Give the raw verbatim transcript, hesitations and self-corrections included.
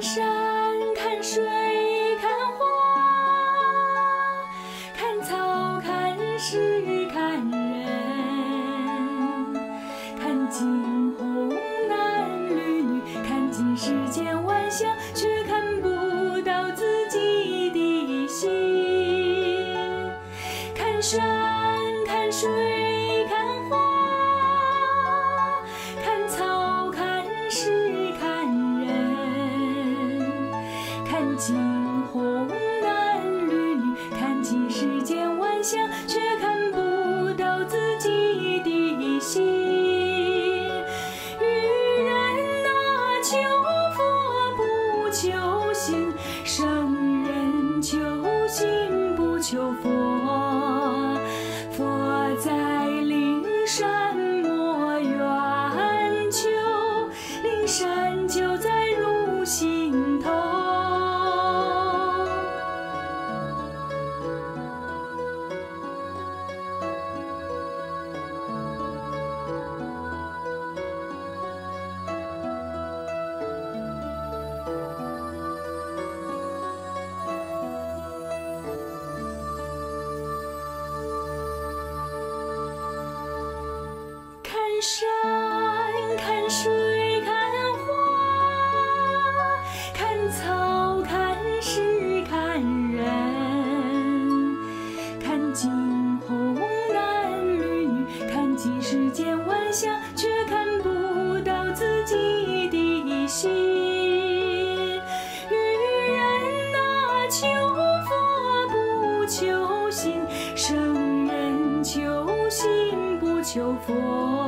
山看水看花，看草看石看人，看惊红男绿女，看尽世间万象，却看不到自己的心。看山看水看花，看草看石看人，看惊红男绿女，看尽世间万象，却看不到自己的心。愚人啊，求佛不求心，圣人求心不求佛。佛在灵山莫远求，灵山就在汝心头。看山看水看花，看草看石看人，看惊红男绿女，看尽世间万象，却看不到自己的心。愚人啊，求佛不求心，圣人求心不求佛。